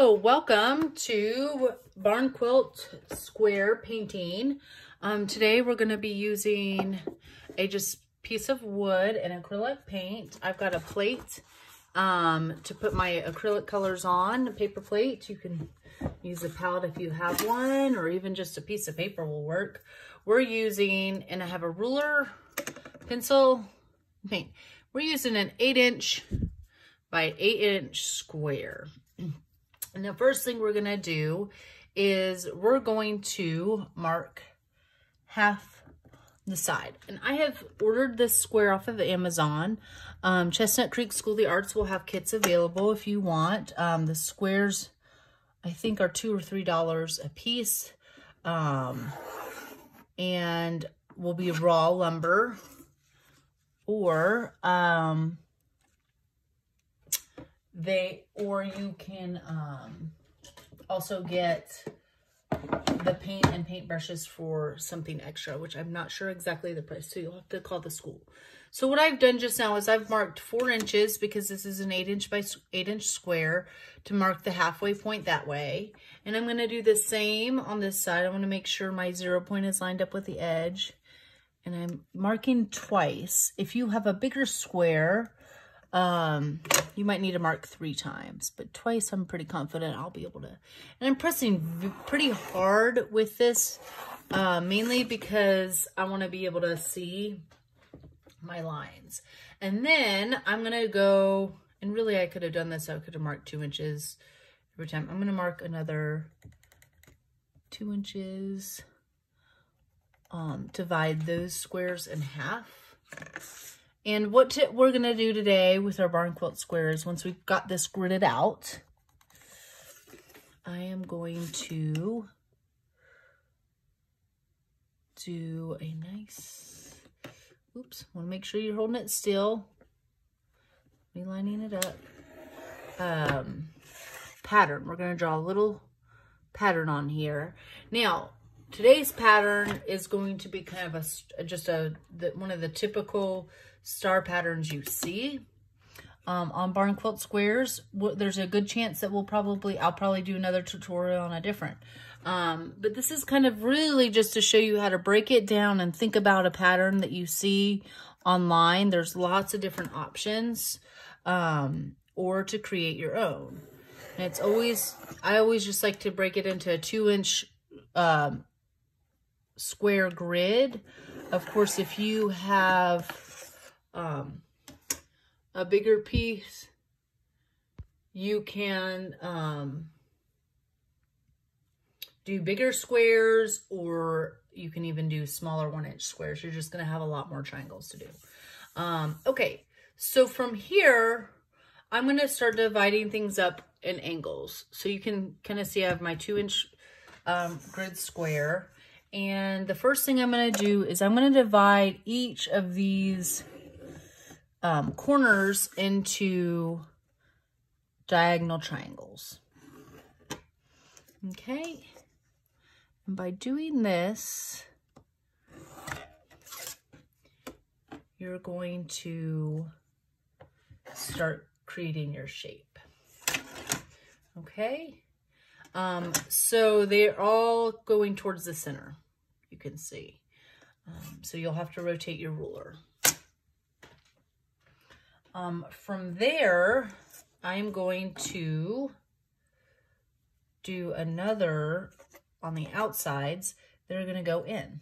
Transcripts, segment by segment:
Hello, welcome to Barn Quilt Square Painting. Today we're going to be using a just piece of wood and acrylic paint. I've got a plate to put my acrylic colors on, a paper plate. You can use a palette if you have one, or even just a piece of paper will work. We're using, and I have a ruler, pencil, paint. We're using an 8" by 8" square. And the first thing we're going to do is we're going to mark half the side. And I have ordered this square off of Amazon. Chestnut Creek School of the Arts will have kits available if you want. The squares, I think, are $2 or $3 a piece. And will be raw lumber, or you can also get the paint and paintbrushes for something extra, which I'm not sure exactly the price, so you'll have to call the school. So what I've done just now is I've marked 4 inches, because this is an 8" by 8" square, to mark the halfway point that way. And I'm going to do the same on this side. I want to make sure my 0 point is lined up with the edge. And I'm marking twice. If you have a bigger square, you might need to mark 3 times, but twice I'm pretty confident I'll be able to. And I'm pressing pretty hard with this, mainly because I want to be able to see my lines. And then I'm going to go, and really I could have done this, I could have marked 2 inches every time. I'm going to mark another 2 inches, divide those squares in half. And what we're going to do today with our barn quilt squares, once we've got this gridded out, I am going to do a nice, oops, want to make sure you're holding it still, lining it up, pattern. We're going to draw a little pattern on here. Now, today's pattern is going to be kind of one of the typical star patterns you see on barn quilt squares. There's a good chance that I'll probably do another tutorial on a different, but this is kind of really just to show you how to break it down and think about a pattern that you see online. There's lots of different options, or to create your own. And I always just like to break it into a 2" square grid. Of course, if you have a bigger piece, you can do bigger squares, or you can even do smaller 1" squares. You're just going to have a lot more triangles to do. Okay, so from here, I'm going to start dividing things up in angles. So you can kind of see I have my 2" grid square. And the first thing I'm going to do is I'm going to divide each of these corners into diagonal triangles. Okay. And by doing this, you're going to start creating your shape. Okay. So they're all going towards the center, you can see. So you'll have to rotate your ruler. From there, I'm going to do another on the outsides that are going to go in.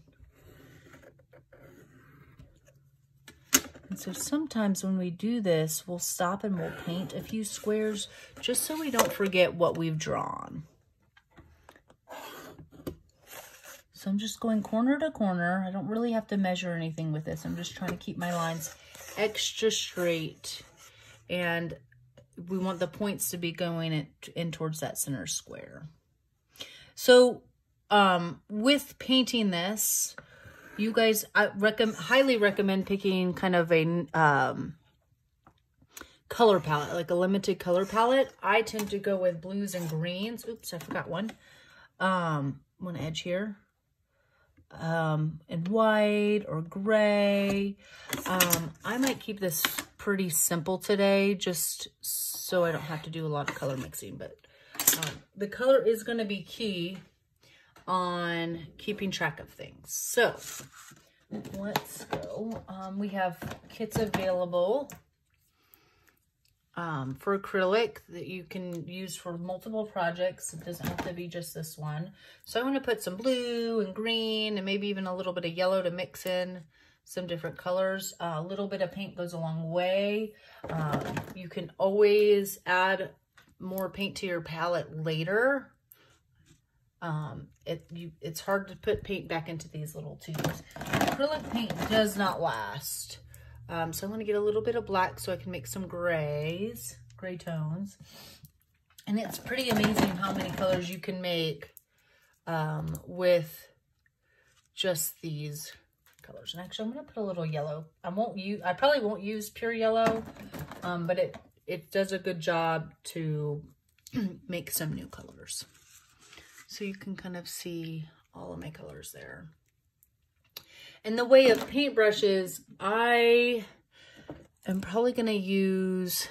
And so sometimes when we do this, we'll stop and we'll paint a few squares just so we don't forget what we've drawn. So I'm just going corner to corner. I don't really have to measure anything with this. I'm just trying to keep my lines extra straight, and we want the points to be going in towards that center square. So with painting this, you guys, I highly recommend picking kind of a color palette, like a limited color palette. I tend to go with blues and greens. Oops, I forgot one. One edge here. And white or gray. I might keep this pretty simple today, just so I don't have to do a lot of color mixing, but the color is going to be key on keeping track of things. So let's go. We have kits available for acrylic that you can use for multiple projects. It doesn't have to be just this one. So I'm going to put some blue and green and maybe even a little bit of yellow to mix in some different colors. A little bit of paint goes a long way. You can always add more paint to your palette later. It's hard to put paint back into these little tubes. Acrylic paint does not last. So I'm going to get a little bit of black so I can make some gray tones. And it's pretty amazing how many colors you can make with just these colors. And actually, I'm going to put a little yellow. I probably won't use pure yellow, but it does a good job to make some new colors. So you can kind of see all of my colors there. In the way of paintbrushes, I am probably going to use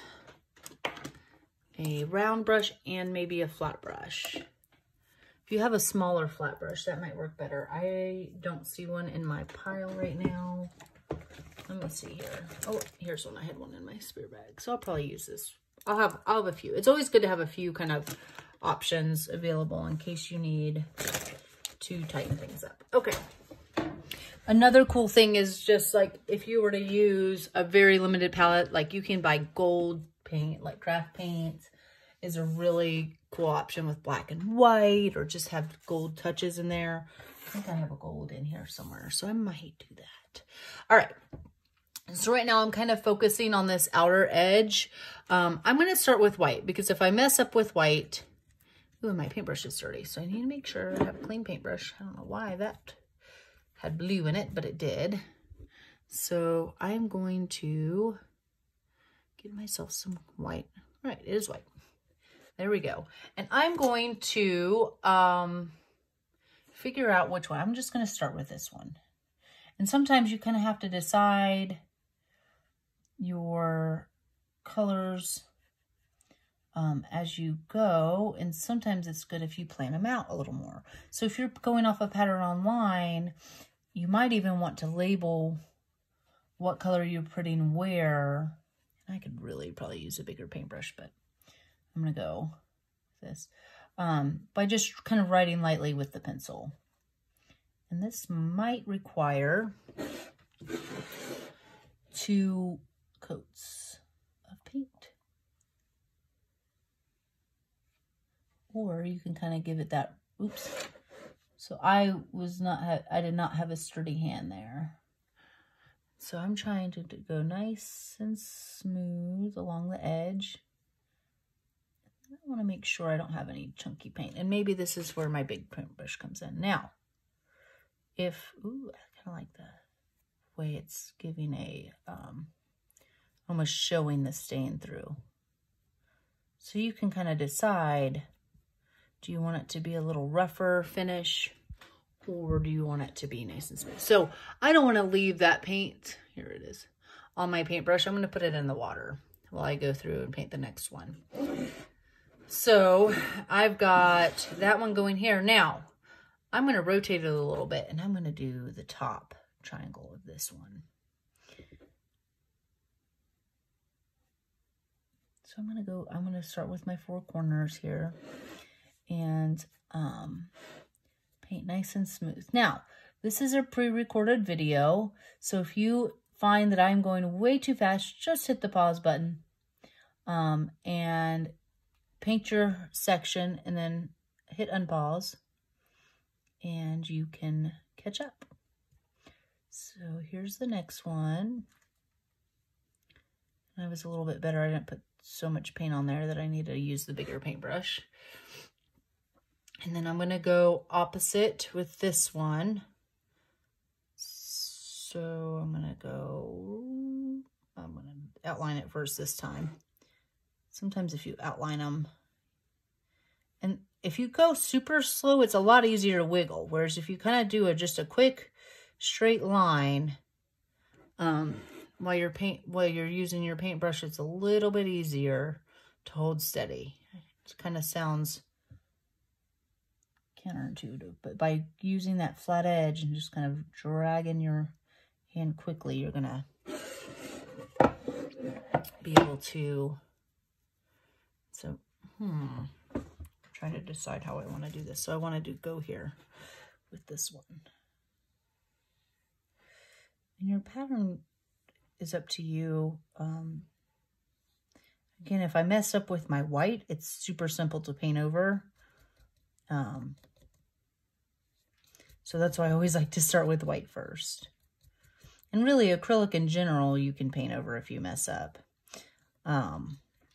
a round brush and maybe a flat brush. If you have a smaller flat brush, that might work better. I don't see one in my pile right now. Let me see here. Oh, here's one. I had one in my spare bag. So I'll probably use this. I'll have a few. It's always good to have a few kind of options available in case you need to tighten things up. Okay. Another cool thing is just like if you were to use a very limited palette, like you can buy gold paint, like craft paint is a really cool option with black and white, or just have gold touches in there. I think I have a gold in here somewhere, so I might do that. All right. So right now I'm kind of focusing on this outer edge. I'm going to start with white because if I mess up with white, ooh, my paintbrush is dirty, so I need to make sure I have a clean paintbrush. I don't know why that had blue in it, but it did. So I am going to get myself some white. All right, it is white. There we go. And I'm going to figure out which one. I'm just going to start with this one. And sometimes you kind of have to decide your colors as you go, and sometimes it's good if you plan them out a little more. So if you're going off a pattern online, you might even want to label what color you're putting where. I could really probably use a bigger paintbrush, but I'm going to go with this by just kind of writing lightly with the pencil. And this might require 2 coats of paint. Or you can kind of give it that, oops. So I did not have a sturdy hand there. So I'm trying to go nice and smooth along the edge. I want to make sure I don't have any chunky paint. And maybe this is where my big paintbrush comes in. Now, ooh, I kind of like the way it's giving a, almost showing the stain through. So you can kind of decide, do you want it to be a little rougher finish, or do you want it to be nice and smooth? So I don't want to leave that paint, here it is, on my paintbrush. I'm going to put it in the water while I go through and paint the next one. So I've got that one going here. Now, I'm going to rotate it a little bit, and I'm going to do the top triangle of this one. So I'm going to start with my 4 corners here and paint nice and smooth. Now, this is a pre-recorded video, so if you find that I'm going way too fast, just hit the pause button and paint your section and then hit unpause and you can catch up. So here's the next one. I was a little bit better. I didn't put so much paint on there that I need to use the bigger paintbrush. And then I'm going to go opposite with this one. So I'm going to outline it first this time. Sometimes if you outline them, and if you go super slow, it's a lot easier to wiggle. Whereas if you kind of do just a quick straight line, while you're using your paintbrush, it's a little bit easier to hold steady. It kind of sounds counterintuitive, but by using that flat edge and just kind of dragging your hand quickly, you're gonna be able to, so, I'm trying to decide how I want to do this. So I wanted to go here with this one. And your pattern is up to you. Again, if I mess up with my white, it's super simple to paint over. So that's why I always like to start with white first. And really, acrylic in general, you can paint over if you mess up. In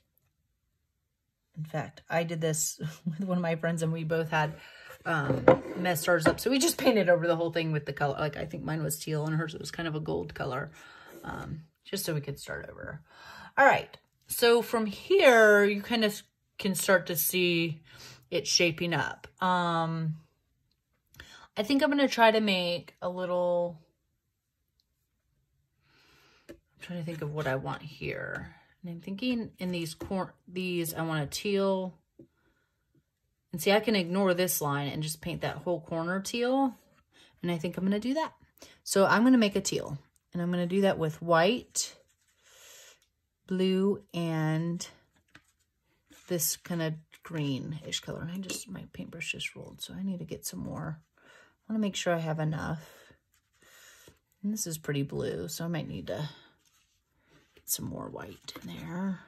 fact, I did this with one of my friends, and we both had messed ours up. So we just painted over the whole thing with the color. Like, I think mine was teal, and hers was kind of a gold color, just so we could start over. All right. So from here, you kind of can start to see it shaping up. I think I'm going to try to make a little... I'm trying to think of what I want here. And I'm thinking in these, I want a teal. And see, I can ignore this line and just paint that whole corner teal. And I think I'm going to do that. So I'm going to make a teal. And I'm going to do that with white, blue, and this kind of greenish color. And my paintbrush just rolled, so I need to get some more. I want to make sure I have enough. And this is pretty blue, so I might need to get some more white in there.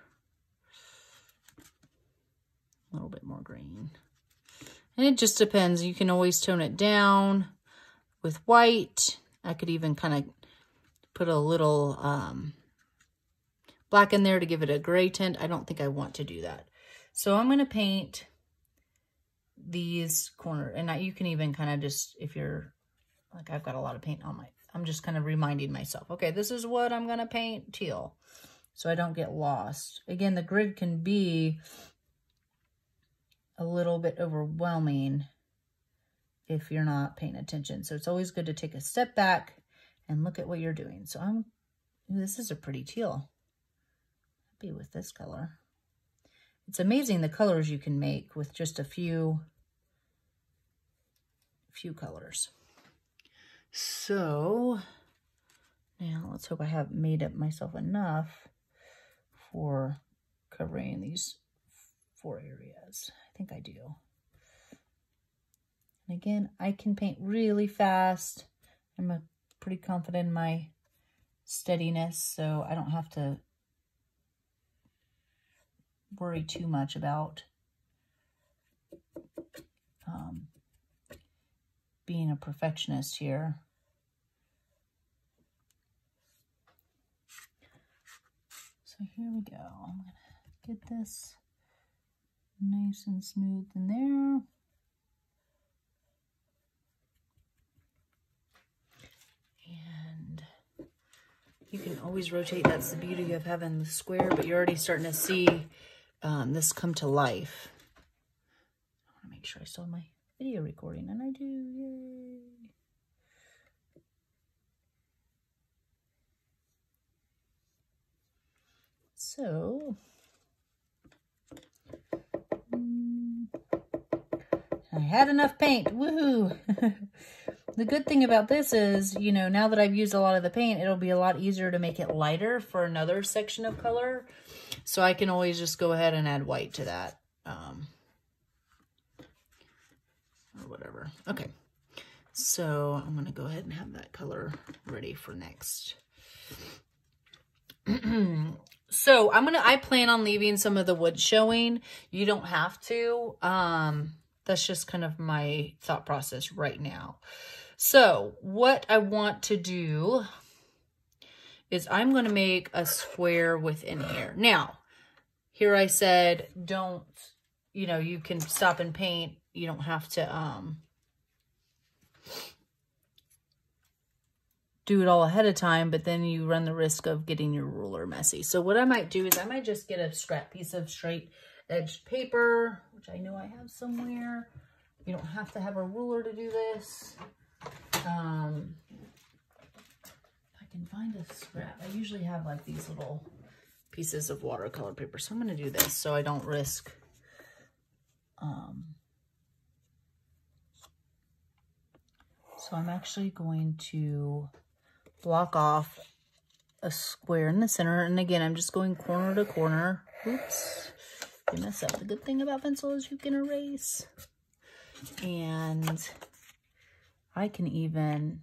A little bit more green. And it just depends. You can always tone it down with white. I could even kind of put a little black in there to give it a gray tint. I don't think I want to do that. So I'm going to paint these corners. And you can even kind of just, if you're, like, I've got a lot of paint on I'm just kind of reminding myself, okay, this is what I'm going to paint teal, so I don't get lost. Again, the grid can be a little bit overwhelming if you're not paying attention. So it's always good to take a step back and look at what you're doing. So this is a pretty teal. Happy with this color. It's amazing the colors you can make with just a few colors. So now let's hope I have made up myself enough for covering these 4 areas. I think I do. And again, I can paint really fast. I'm pretty confident in my steadiness, so I don't have to worry too much about being a perfectionist here. So here we go. I'm gonna get this nice and smooth in there. And you can always rotate. That's the beauty of having the square, but you're already starting to see this come to life. I want to make sure I saw my video recording, and I do. Yay! So, I had enough paint. Woohoo! The good thing about this is, you know, now that I've used a lot of the paint, it'll be a lot easier to make it lighter for another section of color. So I can always just go ahead and add white to that. Or whatever. Okay. So I'm going to go ahead and have that color ready for next. So I plan on leaving some of the wood showing. You don't have to. That's just kind of my thought process right now. So what I want to do is I'm going to make a square within here. Now, here I said, don't, you know, you can stop and paint. You don't have to do it all ahead of time, but then you run the risk of getting your ruler messy. So what I might do is I might just get a scrap piece of straight edged paper, which I know I have somewhere. You don't have to have a ruler to do this. If I can find a scrap, I usually have like these little pieces of watercolor paper. So I'm going to do this so I don't risk So I'm actually going to block off a square in the center. And again, I'm just going corner to corner. Oops, you mess up. The good thing about pencil is you can erase. And I can even...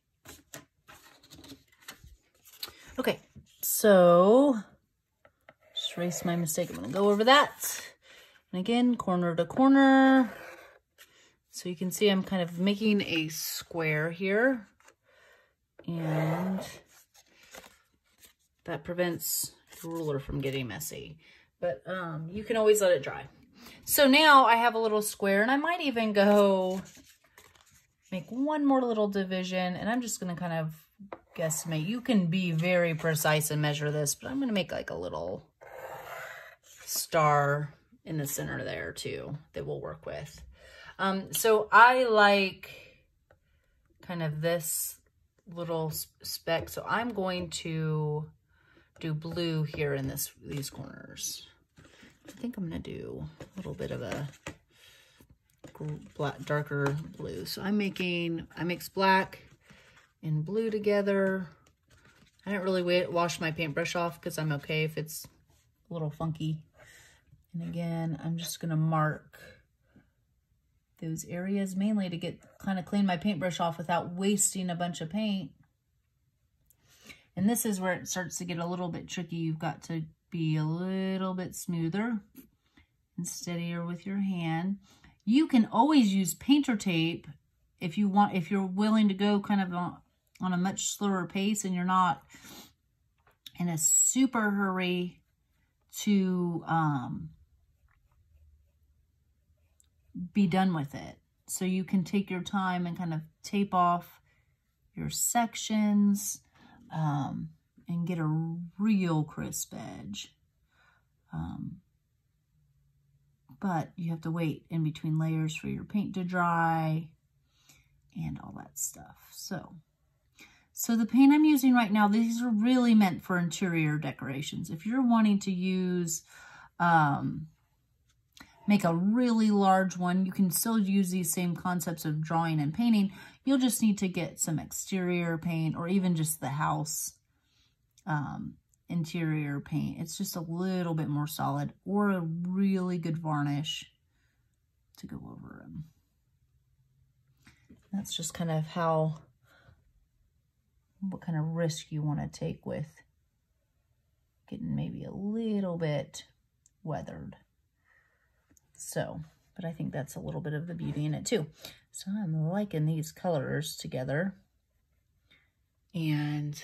Okay, so just erase my mistake. I'm going to go over that. And again, corner to corner. So you can see I'm kind of making a square here. And that prevents the ruler from getting messy. But you can always let it dry. So now I have a little square, and I might even go make one more little division. And I'm just going to kind of guesstimate. You can be very precise and measure this, but I'm going to make like a little star in the center there too that we'll work with. So I like kind of this little speck. So I'm going to do blue here in these corners. I think I'm going to do a little bit of a black, darker blue. So I mix black and blue together. I didn't really wash my paintbrush off because I'm okay if it's a little funky. And again, I'm just going to mark those areas mainly to kind of clean my paintbrush off without wasting a bunch of paint. And this is where it starts to get a little bit tricky. You've got to be a little bit smoother and steadier with your hand. You can always use painter tape if you're willing to go kind of on a much slower pace and you're not in a super hurry to be done with it. So you can take your time and kind of tape off your sections and get a real crisp edge. But you have to wait in between layers for your paint to dry and all that stuff. So the paint I'm using right now, these are really meant for interior decorations. If you're wanting to use, make a really large one, you can still use these same concepts of drawing and painting. You'll just need to get some exterior paint or even just the house interior paint. It's just a little bit more solid, or a really good varnish to go over them. That's just kind of what kind of risk you want to take with getting maybe a little bit weathered. So, but I think that's a little bit of the beauty in it too. So I'm liking these colors together. And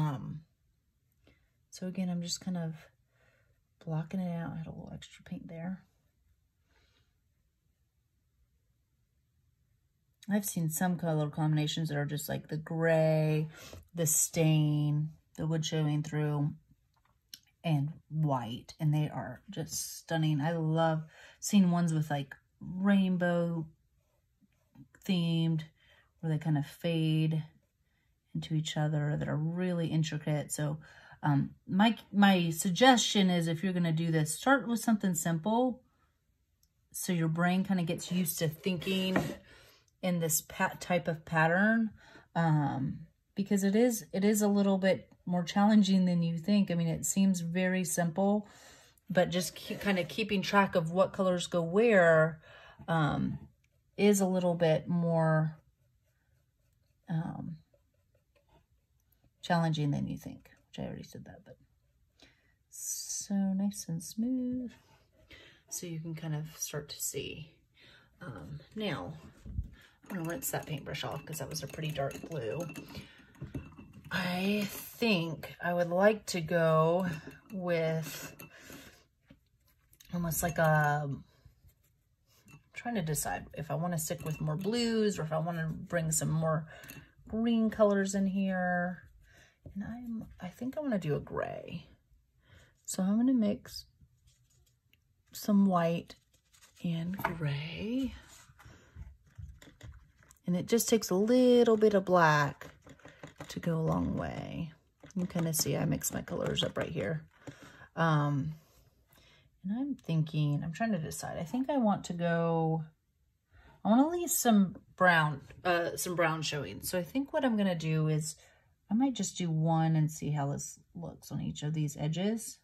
so again, I'm just kind of blocking it out. I had a little extra paint there. I've seen some color combinations that are just like the gray, the stain, the wood showing through, and white, and they are just stunning. I love seeing ones with like rainbow themed, where they kind of fade into each other, that are really intricate. So my suggestion is, if you're going to do this, start with something simple so your brain kind of gets used to thinking in this type of pattern, because it is a little bit more challenging than you think. I mean, it seems very simple, but just kind of keeping track of what colors go where is a little bit more challenging than you think, which I already said that, but so nice and smooth. So you can kind of start to see. Now, I'm going to rinse that paintbrush off because that was a pretty dark blue. I think I would like to go with almost like I'm trying to decide if I want to stick with more blues or if I want to bring some more green colors in here. And I think I want to do a gray. So I'm going to mix some white and gray. And it just takes a little bit of black to go a long way. You can kind of see I mix my colors up right here. And I'm trying to decide. I think I want to leave some brown, some brown showing. So I think what I'm going to do is I might just do one and see how this looks on each of these edges.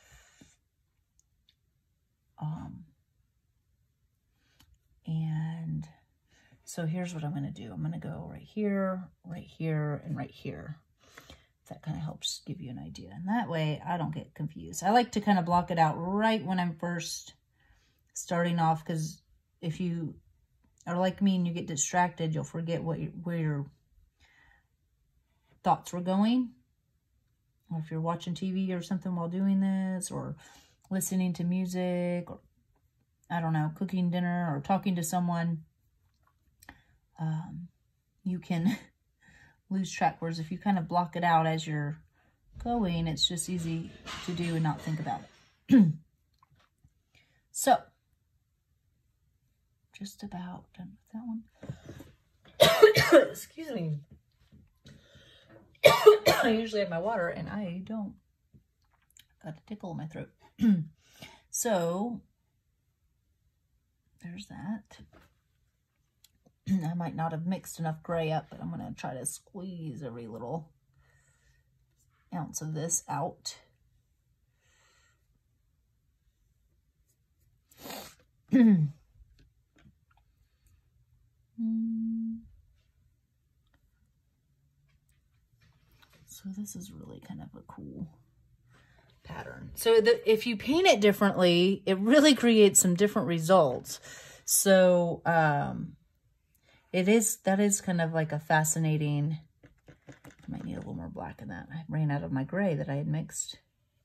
And so here's what I'm going to do. I'm going to go right here, and right here. That kind of helps give you an idea. And that way I don't get confused. I like to kind of block it out right when I'm first starting off, because if you are like me and you get distracted, you'll forget where your thoughts were going. Or if you're watching TV or something while doing this, or listening to music, or I don't know, cooking dinner or talking to someone, you can lose track. Whereas if you kind of block it out as you're going, it's just easy to do and not think about it. So, just about done with that one. Excuse me. I usually have my water and I don't. Got a tickle in my throat. So, there's that. I might not have mixed enough gray up, but I'm going to try to squeeze every little ounce of this out. So this is really kind of a cool pattern. So if you paint it differently, it really creates some different results. So that is kind of like a fascinating, I might need a little more black in that. I ran out of my gray that I had mixed.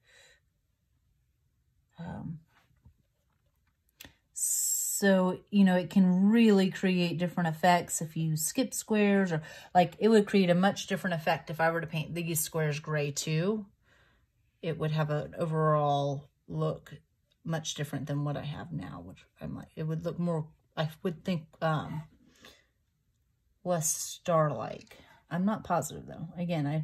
So, you know, it can really create different effects if you skip squares, or like it would create a much different effect if I were to paint these squares gray too. It would have an overall look much different than what I have now, which I'm like, it would look more, I would think, less star-like. I'm not positive though. Again, I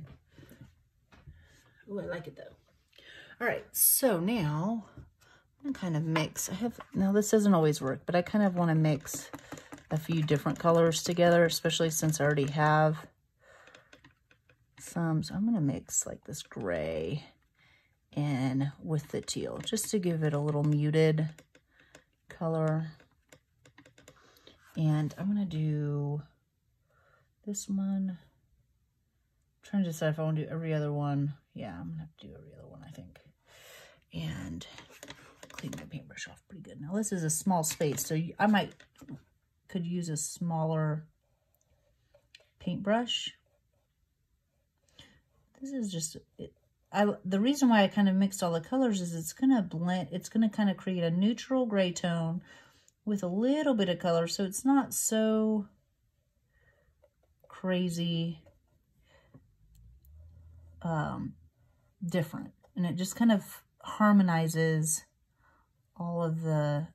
like it though. All right, so now I'm kind of mix. Now this doesn't always work, but I kind of want to mix a few different colors together, especially since I already have some. So I'm going to mix like this gray in with the teal, just to give it a little muted color. And I'm going to do this one. I'm trying to decide if I want to do every other one. Yeah, I'm going to have to do every other one, I think. And clean my paintbrush off pretty good. Now this is a small space, so I could use a smaller paintbrush. This is just the reason why I kind of mixed all the colors is it's going to blend, it's going to kind of create a neutral gray tone with a little bit of color, so it's not so crazy different, and it just kind of harmonizes all of the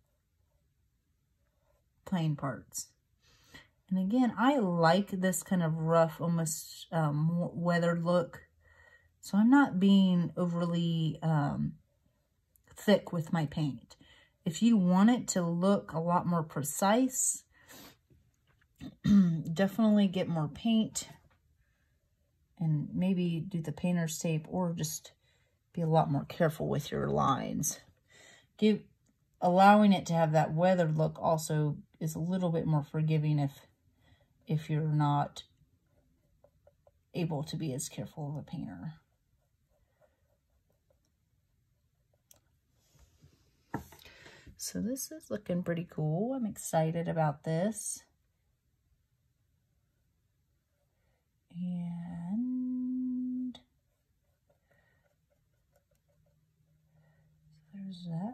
plain parts. And again, I like this kind of rough, almost weathered look. So I'm not being overly thick with my paint. If you want it to look a lot more precise, definitely get more paint and maybe do the painter's tape, or just be a lot more careful with your lines. Allowing it to have that weathered look also is a little bit more forgiving if you're not able to be as careful of a painter. So this is looking pretty cool. I'm excited about this. And there's that.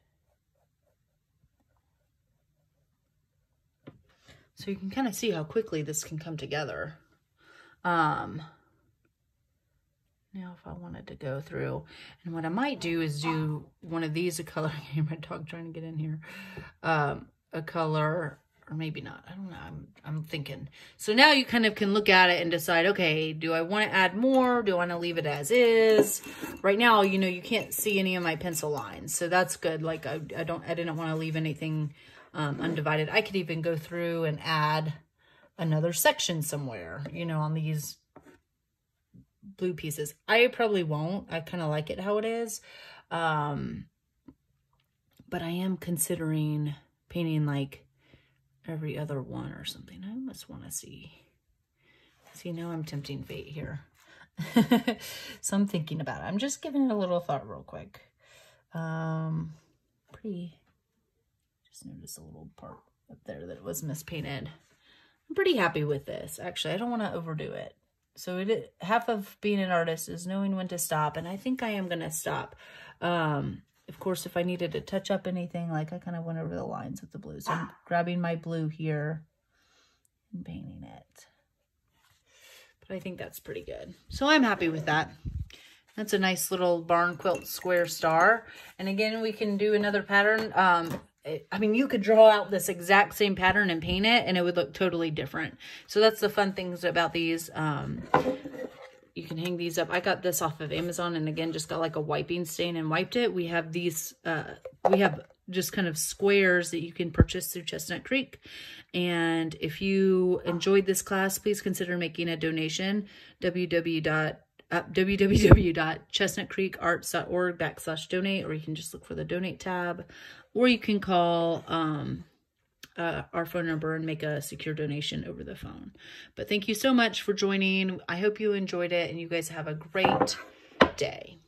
So you can kind of see how quickly this can come together. Now if I wanted to go through, and what I might do is do one of these, a color, my dog trying to get in here, a color, or maybe not, I don't know, I'm thinking. So now you kind of can look at it and decide, okay, do I want to add more? Do I want to leave it as is? Right now, you know, you can't see any of my pencil lines, so that's good. Like I didn't want to leave anything undivided. I could even go through and add another section somewhere, you know, on these blue pieces. I probably won't. I kind of like it how it is. But I am considering painting like every other one or something. I almost want to see. See, now I'm tempting fate here. So I'm thinking about it. I'm just giving it a little thought real quick. Just noticed a little part up there that was mispainted. I'm pretty happy with this. Actually, I don't want to overdo it. So half of being an artist is knowing when to stop, and I think I am going to stop. Of course, if I needed to touch up anything, like I kind of went over the lines with the blue. So I'm grabbing my blue here and painting it. But I think that's pretty good. So I'm happy with that. That's a nice little barn quilt square star. And again, we can do another pattern. I mean, you could draw out this exact same pattern and paint it, and it would look totally different. So that's the fun things about these. You can hang these up. I got this off of Amazon, and again, just got like a wiping stain and wiped it. We have these, we have just kind of squares that you can purchase through Chestnut Creek. And if you enjoyed this class, please consider making a donation. www.chestnutcreekarts.org/donate, or you can just look for the donate tab, or you can call our phone number and make a secure donation over the phone. But thank you so much for joining. I hope you enjoyed it, and you guys have a great day.